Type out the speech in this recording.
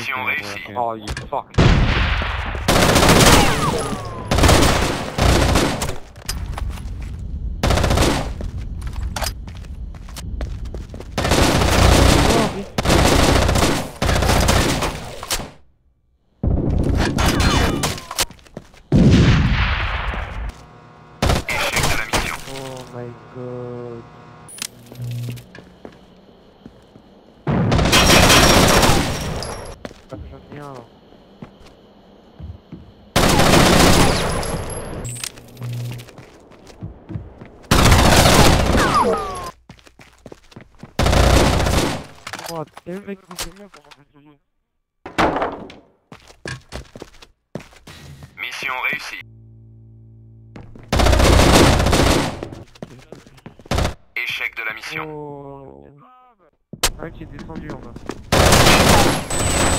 Mission réussie. Oh, il est fort. Échec de la mission. Oh my god. J'en ai un. Oh, t'es le mec qui s'est mis pour Mission réussie. Échec de la mission. Oh. Ah, qui est descendu en bas.